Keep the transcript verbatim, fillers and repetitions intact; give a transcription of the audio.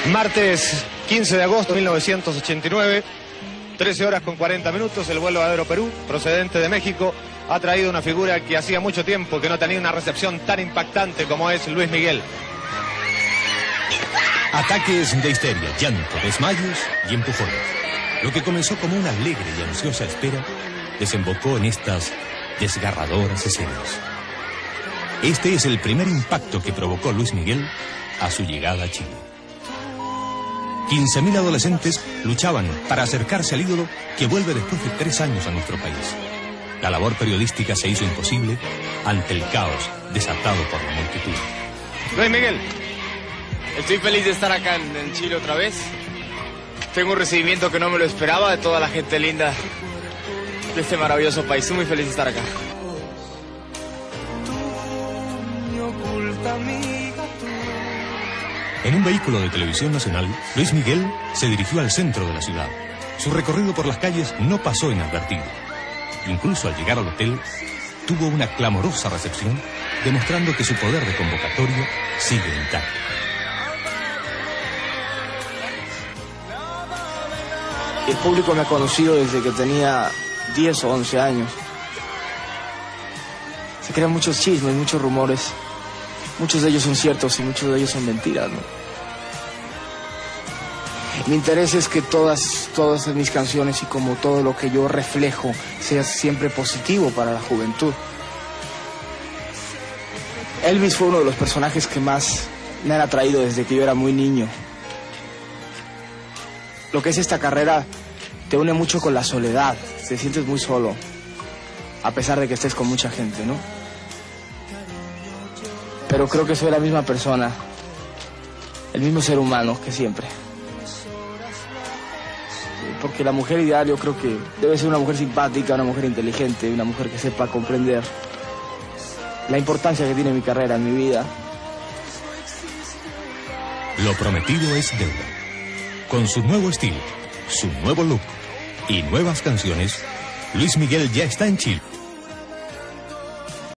Martes quince de agosto de mil novecientos ochenta y nueve, trece horas con cuarenta minutos, el vuelo de Aeroperú, procedente de México, ha traído una figura que hacía mucho tiempo que no tenía una recepción tan impactante como es Luis Miguel. Ataques de histeria, llanto, desmayos y empujones. Lo que comenzó como una alegre y ansiosa espera desembocó en estas desgarradoras escenas. Este es el primer impacto que provocó Luis Miguel a su llegada a Chile. quince mil adolescentes luchaban para acercarse al ídolo que vuelve después de tres años a nuestro país. La labor periodística se hizo imposible ante el caos desatado por la multitud. Luis Miguel. Estoy feliz de estar acá en, en Chile otra vez. Tengo un recibimiento que no me lo esperaba de toda la gente linda de este maravilloso país. Estoy muy feliz de estar acá. En un vehículo de televisión nacional, Luis Miguel se dirigió al centro de la ciudad. Su recorrido por las calles no pasó inadvertido. Incluso al llegar al hotel, tuvo una clamorosa recepción, demostrando que su poder de convocatoria sigue intacto. El público me ha conocido desde que tenía diez o once años. Se crean muchos chismes, muchos rumores. Muchos de ellos son ciertos y muchos de ellos son mentiras, ¿no? Mi interés es que todas, todas mis canciones y como todo lo que yo reflejo sea siempre positivo para la juventud. Elvis fue uno de los personajes que más me han atraído desde que yo era muy niño. Lo que es esta carrera te une mucho con la soledad, te sientes muy solo, a pesar de que estés con mucha gente, ¿no? Pero creo que soy la misma persona, el mismo ser humano que siempre. Porque la mujer ideal yo creo que debe ser una mujer simpática, una mujer inteligente, una mujer que sepa comprender la importancia que tiene mi carrera en mi vida. Lo prometido es deuda. Con su nuevo estilo, su nuevo look y nuevas canciones, Luis Miguel ya está en Chile.